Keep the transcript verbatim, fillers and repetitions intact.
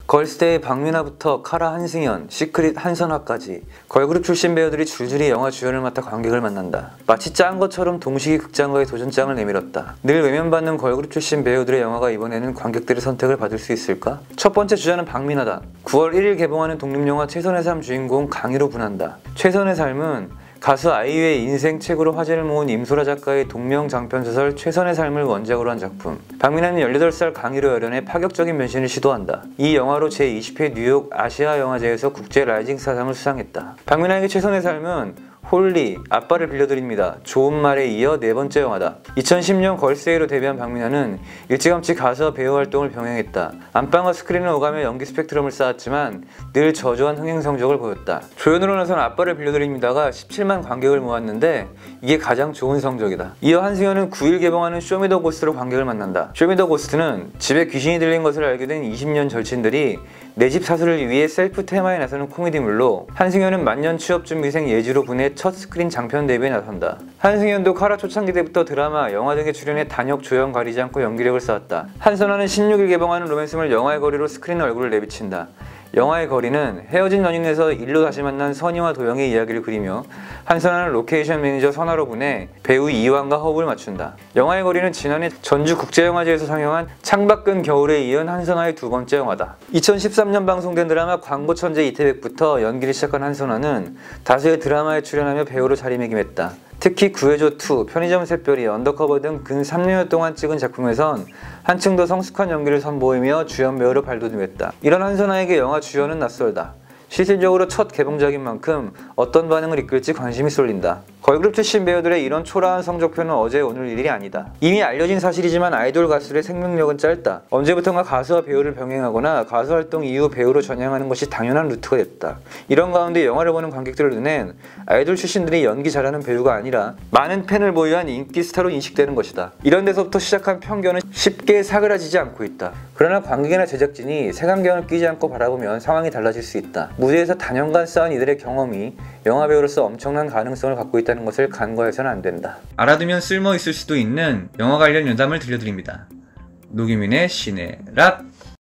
걸스데이 박민아부터 카라 한승연, 시크릿 한선화까지 걸그룹 출신 배우들이 줄줄이 영화 주연을 맡아 관객을 만난다. 마치 짠 것처럼 동시기 극장가의 도전장을 내밀었다. 늘 외면받는 걸그룹 출신 배우들의 영화가 이번에는 관객들의 선택을 받을 수 있을까? 첫 번째 주자는 박민아다. 구월 일일 개봉하는 독립영화 최선의 삶 주인공 강희로 분한다. 최선의 삶은 가수 아이유의 인생 책으로 화제를 모은 임소라 작가의 동명 장편소설 최선의 삶을 원작으로 한 작품. 박민아는 열여덟 살 강희로 열연해 파격적인 변신을 시도한다. 이 영화로 제이십 회 뉴욕 아시아 영화제에서 국제 라이징 스타상을 수상했다. 박민아에게 최선의 삶은 홀리, 아빠를 빌려드립니다. 좋은 말에 이어 네 번째 영화다. 이천십 년 걸스데이로 데뷔한 박민아는 일찌감치 가수와 배우 활동을 병행했다. 안방과 스크린을 오가며 연기 스펙트럼을 쌓았지만 늘 저조한 흥행 성적을 보였다. 조연으로 나선 아빠를 빌려드립니다가 십칠만 관객을 모았는데 이게 가장 좋은 성적이다. 이어 한승연은 구일 개봉하는 쇼미더고스트로 관객을 만난다. 쇼미더고스트는 집에 귀신이 들린 것을 알게 된 이십 년 절친들이 내 집 사수를 위해 셀프 테마에 나서는 코미디물로 한승연은 만년 취업준비생 예지로 분해 첫 스크린 장편 데뷔에 나선다. 한승연도 카라 초창기 때부터 드라마, 영화 등에 출연해 단역 조연 가리지 않고 연기력을 쌓았다. 한선화는 십육 일 개봉하는 로맨스물 영화의 거리로 스크린 얼굴을 내비친다. 영화의 거리는 헤어진 연인에서 일로 다시 만난 선희와 도영의 이야기를 그리며 한선화는 로케이션 매니저 선화로 분해 배우 이완과 호흡을 맞춘다. 영화의 거리는 지난해 전주국제영화제에서 상영한 창밖은 겨울에 이은 한선화의 두 번째 영화다. 이천십삼 년 방송된 드라마 광고천재 이태백부터 연기를 시작한 한선화는 다수의 드라마에 출연하며 배우로 자리매김했다. 특히 구해줘 투, 편의점 샛별이, 언더커버 등 근 삼 년여 동안 찍은 작품에선 한층 더 성숙한 연기를 선보이며 주연 배우로 발돋움했다. 이런 한선화에게 영화 주연은 낯설다. 실질적으로 첫 개봉작인 만큼 어떤 반응을 이끌지 관심이 쏠린다. 걸그룹 출신 배우들의 이런 초라한 성적표는 어제 오늘 일이 아니다. 이미 알려진 사실이지만 아이돌 가수들의 생명력은 짧다. 언제부턴가 가수와 배우를 병행하거나 가수 활동 이후 배우로 전향하는 것이 당연한 루트가 됐다. 이런 가운데 영화를 보는 관객들의 눈엔 아이돌 출신들이 연기 잘하는 배우가 아니라 많은 팬을 보유한 인기 스타로 인식되는 것이다. 이런 데서부터 시작한 편견은 쉽게 사그라지지 않고 있다. 그러나 관객이나 제작진이 색안경을 끼지 않고 바라보면 상황이 달라질 수 있다. 무대에서 단연간 쌓은 이들의 경험이 영화배우로서 엄청난 가능성을 갖고 있다는 것을 간과해서는 안 된다. 알아두면 쓸모 있을 수도 있는 영화 관련 연담을 들려드립니다. 노규민의 시네락.